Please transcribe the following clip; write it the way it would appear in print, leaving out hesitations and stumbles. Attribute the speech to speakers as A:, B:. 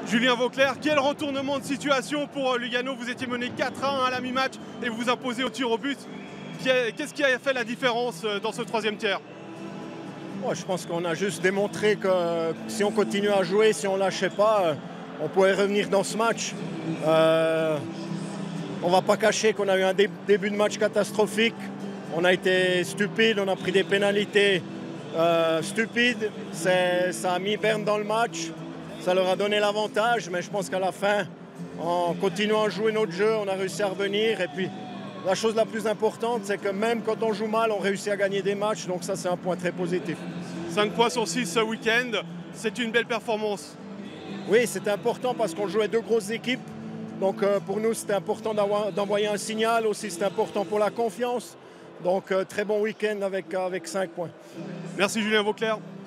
A: Julien Vauclair, quel retournement de situation pour Lugano. Vous étiez mené 4-1 à la mi-match et vous vous imposez au tir au but. Qu'est-ce qui a fait la différence dans ce troisième tiers?
B: Je pense qu'on a juste démontré que si on continue à jouer, si on ne lâchait pas, on pourrait revenir dans ce match. On ne va pas cacher qu'on a eu un début de match catastrophique. On a été stupide, on a pris des pénalités stupides. Ça a mis Berne dans le match. Ça leur a donné l'avantage, mais je pense qu'à la fin, en continuant à jouer notre jeu, on a réussi à revenir. Et puis, la chose la plus importante, c'est que même quand on joue mal, on réussit à gagner des matchs. Donc ça, c'est un point très positif.
A: 5 points sur 6 ce week-end, c'est une belle performance.
B: Oui, c'était important parce qu'on jouait deux grosses équipes. Donc pour nous, c'était important d'envoyer un signal. Aussi, c'était important pour la confiance. Donc très bon week-end avec 5 points.
A: Merci Julien Vauclair.